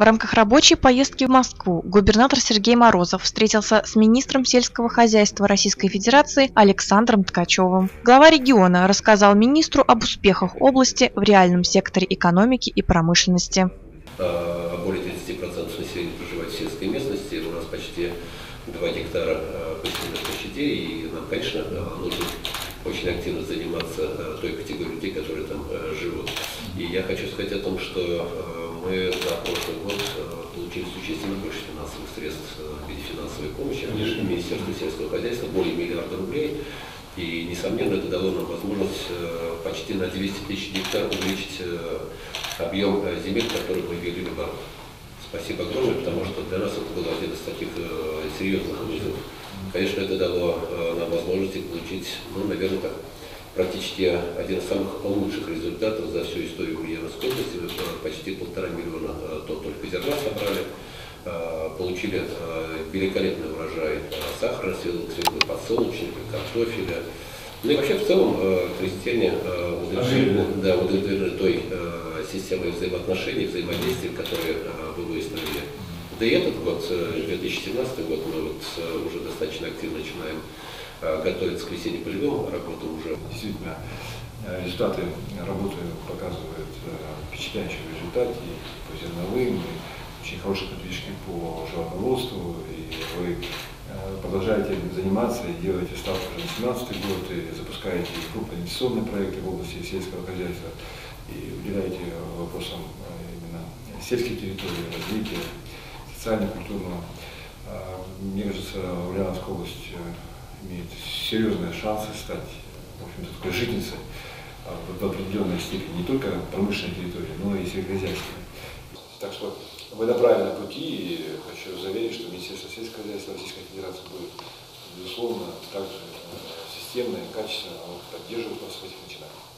В рамках рабочей поездки в Москву губернатор Сергей Морозов встретился с министром сельского хозяйства Российской Федерации Александром Ткачевым. Глава региона рассказал министру об успехах области в реальном секторе экономики и промышленности. Более 30% населения проживает в сельской местности, у нас почти 2 гектара посевных площадей, и нам, конечно, нужно очень активно заниматься той категорией людей, которые там живут. И я хочу сказать о том, что мы за прошлый год получили существенно больше финансовых средств в виде финансовой помощи, конечно, Министерство сельского хозяйства, более миллиарда рублей. И, несомненно, это дало нам возможность почти на 200 тысяч гектар увеличить объем земель, которые мы ввели в оборот. Спасибо огромное, потому что для нас это был один из таких серьезных вызовов. Конечно, это дало нам возможность получить, наверное, практически один из самых лучших результатов за всю историю Ульяновской области. Мы почти 1,5 миллиона тонн только зерна собрали, получили великолепный урожай сахара, свеклы подсолнечника, картофеля. Ну и вообще в целом крестьяне удовлетворены той системой взаимоотношений, взаимодействия, которые вы выстроили. Да и этот год, 2017 год, мы уже достаточно активно начинаем готовиться к весенне-полевым работам уже. Действительно, результаты работы показывают впечатляющие результаты и по зерновым, и очень хорошие подвижки по животноводству, и вы продолжаете заниматься и делаете ставку уже на 2017 год, и запускаете крупные инвестиционные проекты в области сельского хозяйства, и уделяете вопросам именно сельской территории, развития, социально-культурного. Мне кажется, Ульяновская область имеет серьезные шансы стать, в общем-то, такой житницей в определенной степени, не только промышленной территории, но и сельскохозяйственной. Так что вы на правильном пути, и хочу заверить, что Министерство сельского хозяйства Российской Федерации будет, безусловно, также системно и качественно поддерживать вас в этих начинаниях.